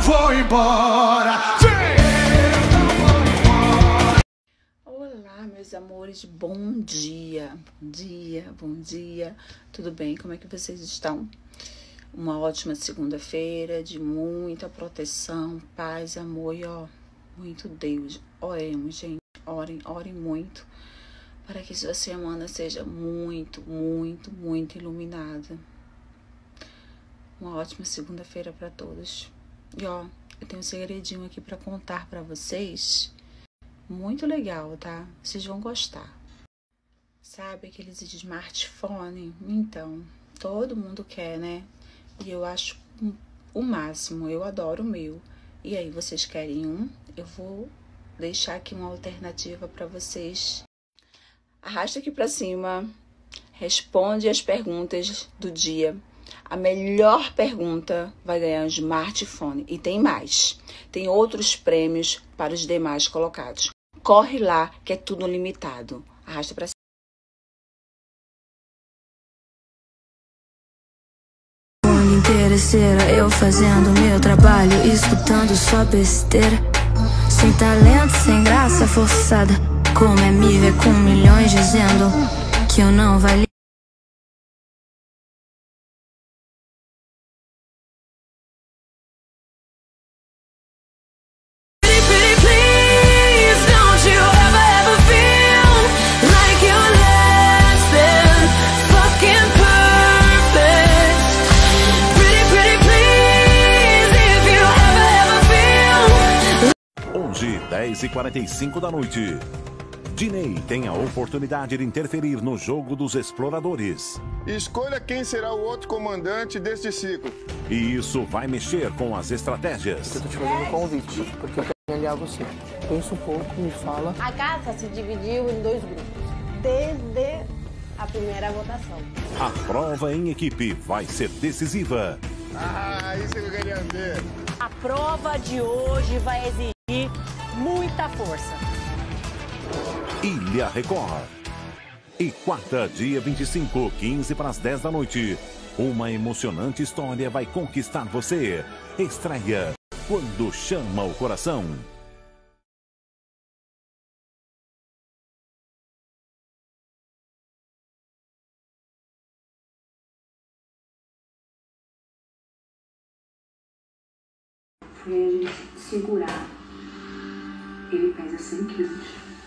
vou embora. Olá, meus amores, bom dia, bom dia, tudo bem? Como é que vocês estão? Uma ótima segunda-feira de muita proteção, paz, amor e muito Deus. Oremos, gente, orem muito para que sua semana seja muito iluminada. Uma ótima segunda-feira para todos. E eu tenho um segredinho aqui para contar para vocês. Muito legal, tá? Vocês vão gostar. Sabe aqueles smartphone? Então, todo mundo quer, né? E eu acho o máximo. Eu adoro o meu. E aí, vocês querem um? Eu vou deixar aqui uma alternativa para vocês. Arrasta aqui para cima. Responde as perguntas do dia. A melhor pergunta vai ganhar um smartphone. E tem mais. Tem outros prêmios para os demais colocados. Corre lá, que é tudo limitado. Arrasta pra cima. O mundo interesseira, eu fazendo meu trabalho, escutando só besteira. Sem talento, sem graça forçada. Como é me ver com milhões dizendo que eu não valho. Hoje, 10h45 da noite, Diney tem a oportunidade de interferir no jogo dos exploradores. Escolha quem será o outro comandante deste ciclo. E isso vai mexer com as estratégias. Eu tô te fazendo um convite, porque eu quero aliar você. Pensa um pouco, me fala. A caça se dividiu em 2 grupos, desde a primeira votação. A prova em equipe vai ser decisiva. Isso que eu queria ver. A prova de hoje vai exigir muita força. Ilha Record. E quarta, dia 25, 15 para as 10 da noite. Uma emocionante história vai conquistar você. Estreia Quando Chama o Coração. Foi a gente segurar. Ele pesa 100 quilos.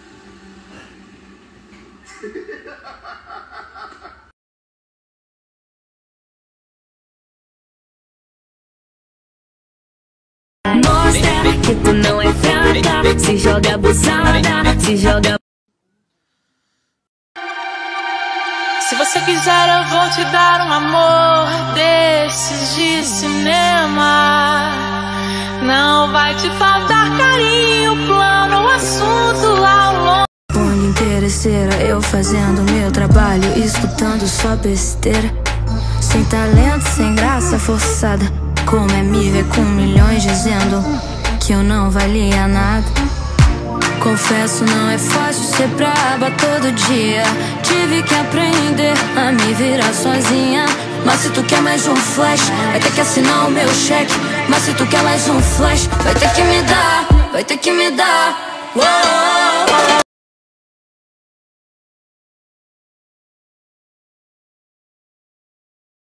Mostra que tu não é fraca. Se joga abusada, se joga. Se você quiser, eu vou te dar um amor desses de cinema. Não vai te faltar carinho, plano, assunto ao longo. Mundo interesseira, eu fazendo meu trabalho, escutando só besteira. Sem talento, sem graça forçada. Como é me ver com milhões dizendo que eu não valia nada. Confesso, não é fácil ser braba todo dia. Tive que aprender a me virar sozinha. Mas se tu quer mais um flash, vai ter que assinar o meu cheque. Mas se tu quer mais um flash, vai ter que me dar, vai ter que me dar. Uou!